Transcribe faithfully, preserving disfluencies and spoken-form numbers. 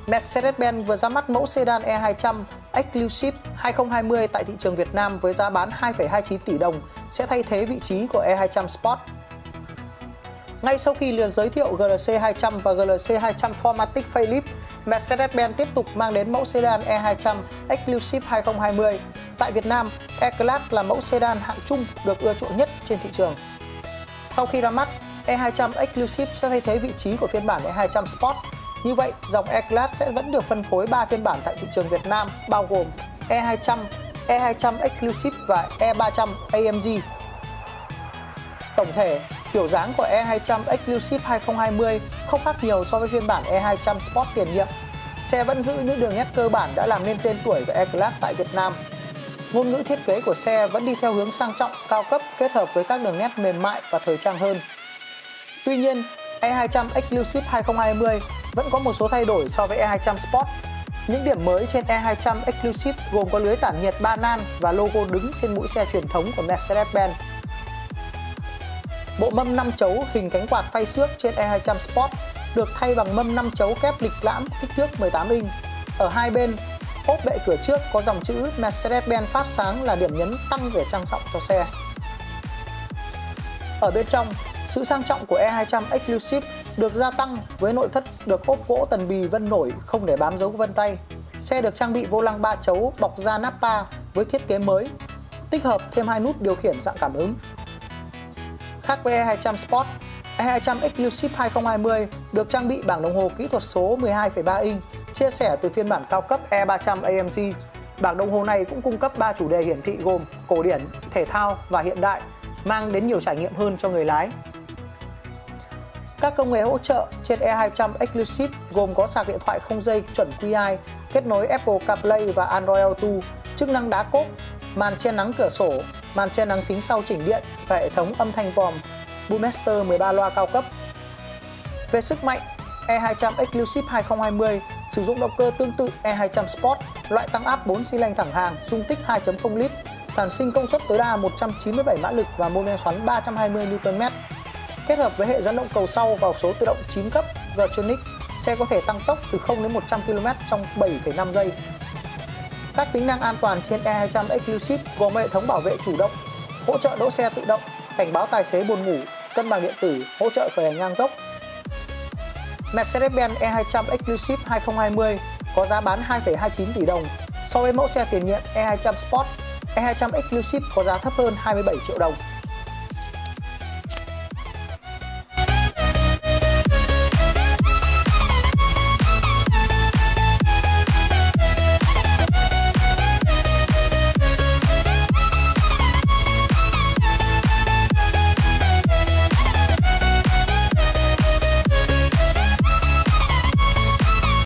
Mercedes-Benz vừa ra mắt mẫu sedan E hai trăm Exclusive hai không hai không tại thị trường Việt Nam với giá bán hai phẩy hai chín tỷ đồng, sẽ thay thế vị trí của E hai trăm Sport. Ngay sau khi lượt giới thiệu G L C hai trăm và G L C hai trăm bốn Matic Facelift, Mercedes-Benz tiếp tục mang đến mẫu sedan E hai trăm Exclusive hai không hai không. Tại Việt Nam, E-Class là mẫu sedan hạng trung được ưa chuộng nhất trên thị trường. Sau khi ra mắt, E hai trăm Exclusive sẽ thay thế vị trí của phiên bản E hai trăm Sport. Như vậy, dòng E-Class sẽ vẫn được phân phối ba phiên bản tại thị trường Việt Nam, bao gồm E hai trăm, E hai trăm Exclusive và E ba trăm A M G. Tổng thể, kiểu dáng của E hai trăm Exclusive hai không hai không không khác nhiều so với phiên bản E hai trăm Sport tiền nhiệm. Xe vẫn giữ những đường nét cơ bản đã làm nên tên tuổi của E-Class tại Việt Nam. Ngôn ngữ thiết kế của xe vẫn đi theo hướng sang trọng, cao cấp kết hợp với các đường nét mềm mại và thời trang hơn. Tuy nhiên, E hai trăm Exclusive hai không hai không vẫn có một số thay đổi so với E hai trăm Sport. Những điểm mới trên E hai trăm Exclusive gồm có lưới tản nhiệt ba nan và logo đứng trên mũi xe truyền thống của Mercedes-Benz. Bộ mâm năm chấu hình cánh quạt phay xước trên E hai trăm Sport được thay bằng mâm năm chấu kép lịch lãm kích thước mười tám inch. Ở hai bên, ốp bệ cửa trước có dòng chữ Mercedes-Benz phát sáng là điểm nhấn tăng vẻ trang trọng cho xe. Ở bên trong, sự sang trọng của E hai trăm Exclusive được gia tăng với nội thất được ốp gỗ tần bì vân nổi không để bám dấu vân tay. Xe được trang bị vô lăng ba chấu bọc da Nappa với thiết kế mới, tích hợp thêm hai nút điều khiển dạng cảm ứng. Khác với E hai trăm Sport, E hai trăm Exclusive hai không hai không được trang bị bảng đồng hồ kỹ thuật số mười hai phẩy ba inch, chia sẻ từ phiên bản cao cấp E ba trăm A M G. Bảng đồng hồ này cũng cung cấp ba chủ đề hiển thị gồm cổ điển, thể thao và hiện đại, mang đến nhiều trải nghiệm hơn cho người lái. Các công nghệ hỗ trợ trên E hai trăm Exclusive gồm có sạc điện thoại không dây chuẩn Qi, kết nối Apple CarPlay và Android Auto, chức năng đá cốp, màn che nắng cửa sổ, màn che nắng kính sau chỉnh điện và hệ thống âm thanh vòm Boommaster mười ba loa cao cấp. Về sức mạnh, E hai trăm Exclusive hai không hai không sử dụng động cơ tương tự E hai trăm Sport, loại tăng áp bốn xi lanh thẳng hàng, dung tích hai phẩy không lít, sản sinh công suất tối đa một trăm chín mươi bảy mã lực và mô men xoắn ba trăm hai mươi niu tơn mét. Kết hợp với hệ dẫn động cầu sau vào số tự động chín cấp Getronic, xe có thể tăng tốc từ không đến một trăm ki lô mét trong bảy phẩy năm giây. Các tính năng an toàn trên E hai trăm Exclusive gồm hệ thống bảo vệ chủ động, hỗ trợ đỗ xe tự động, cảnh báo tài xế buồn ngủ, cân bằng điện tử, hỗ trợ khởi hành ngang dốc. Mercedes-Benz E hai trăm Exclusive hai không hai không có giá bán hai phẩy hai chín tỷ đồng. So với mẫu xe tiền nhiệm E hai trăm Sport, E hai trăm Exclusive có giá thấp hơn hai mươi bảy triệu đồng.